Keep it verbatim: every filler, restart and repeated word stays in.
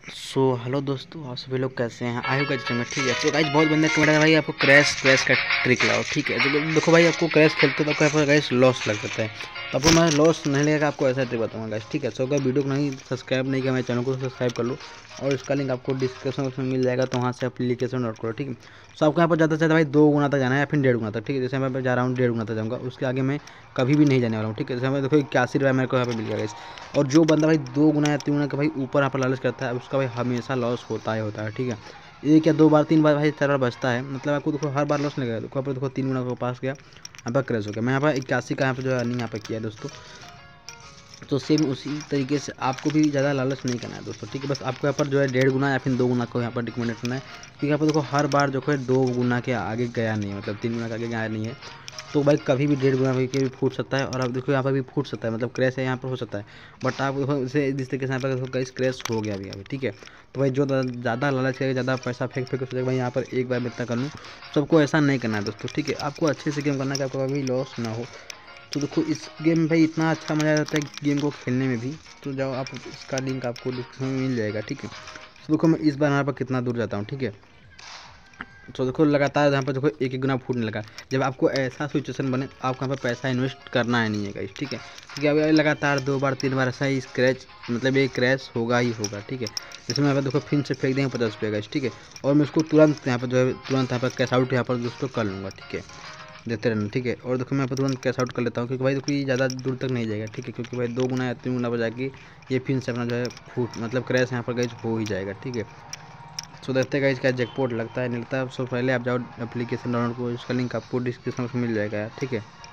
So hello दोस्तों, आप सभी लोग कैसे हैं? आई होप अच्छे में ठीक है। तो गाइस बहुत बंदे कमेंट है भाई आपको क्रैश क्रैश का ट्रिक लाओ, ठीक है। तो देखो भाई, आपको क्रैश खेलते तो आपको यहाँ पर गाइस लॉस लग जाता है। तो आपको मैं लॉस नहीं लगेगा, आपको ऐसा ट्रिक बताऊंगा गाइस, ठीक है। सो अगर वीडियो को नहीं सब्सक्राइब नहीं किया मेरे चैनल को सब्सक्राइब कर लो, और इसका लिंक आपको डिस्क्रिप्शन में मिल जाएगा, तो वहाँ से एप्लीकेशन डाउनलोड करो, ठीक है। सो आपको यहाँ पर ज़्यादा से ज़्यादा भाई दो गुना तक जाना है या फिर डेढ़ गुना तक, ठीक है। जैसे मैं जा रहा हूँ डेढ़ गुना तक जाऊँगा, उसके आगे मैं कभी भी नहीं जाने वाला हूँ, ठीक है। जैसे मैं देखो इक्यासी रुपये मेरे को यहाँ पे मिल गया गाइस। और जो बंदा भाई दो गुना या तीन गुना का भाई ऊपर यहाँ पर लालच करता है, उसका भाई हमेशा लॉस होता ही होता है, ठीक है। एक या दो बार तीन बार भाई चार बार बचता है, मतलब आपको देखो हर बार लॉस नहीं लगेगा। देखो यहाँ पर देखो तीन गुना को पास गया, यहाँ पर क्रैश हो गया। मैं यहाँ पर इक्यासी का यहाँ पर जो अर्निंग यहाँ पर किया है दोस्तों। तो सेम उसी तरीके से आपको भी ज़्यादा लालच नहीं करना है दोस्तों, ठीक है। बस आपको यहाँ पर जो है डेढ़ गुना या फिर दो गुना को यहाँ पर रिकमेंड करना है, क्योंकि यहाँ पर देखो हर बार जो है दो गुना के आगे गया नहीं है, मतलब तीन गुना के आगे गया नहीं है। तो भाई कभी भी डेढ़ गुना के भी फूट सकता है, और अब देखो यहाँ पर भी फूट सकता है, मतलब क्रैश है यहाँ पर हो सकता है। बट आप देखो इसे जिस तरीके से यहाँ पर देखो गाइस क्रैश हो गया अभी अभी, ठीक है। तो भाई जो ज़्यादा लालच करेगा, ज़्यादा पैसा फेंक फेंक सोचेगा भाई यहाँ पर एक बार मैं इतना कर लूँ, सबको ऐसा नहीं करना है दोस्तों, ठीक है। आपको अच्छे से गेम करना है कि आपको कभी लॉस ना हो। तो देखो इस गेम में भाई इतना अच्छा मज़ा आता है गेम को खेलने में भी। तो जाओ आप, इसका लिंक आपको डिस्क्रिप्शन में मिल जाएगा, ठीक है। तो देखो मैं इस बार यहाँ पर कितना दूर जाता हूँ, ठीक है। तो देखो लगातार यहाँ पर देखो एक एक गुना फूटने लगा। जब आपको ऐसा सिचुएशन बने, आपको यहाँ पर पैसा इन्वेस्ट करना है नहीं है गाइस, ठीक है। क्योंकि अब लगातार दो बार तीन बार ऐसा ही स्क्रैच, मतलब ये क्रैश होगा ही होगा, ठीक है। जैसे मैं यहाँ पर देखो फिर से फेंक देंगे पचास रुपये गाइस, ठीक है। और मैं उसको तुरंत यहाँ पर जो है तुरंत यहाँ पर कैश आउट यहाँ पर दोस्तों कर लूँगा, ठीक है। देते रहना, ठीक है। और देखो मैं यहाँ पर तुरंत कैश आउट कर लेता हूँ, क्योंकि भाई देखो ये ज़्यादा दूर तक नहीं जाएगा, ठीक है। क्योंकि भाई दो गुना या तीन गुना बजा के ये फिर से अपना जो है फूट, मतलब क्रैश यहाँ पर गाइस हो ही जाएगा, ठीक है। सो देखते हैं गाइस क्या जैकपॉट लगता है नहीं लगता है। सो पहले आप जाओ एप्लीकेशन डाउनलोड को, इसका लिंक आपको डिस्क्रिप्शन में मिल जाएगा, ठीक है।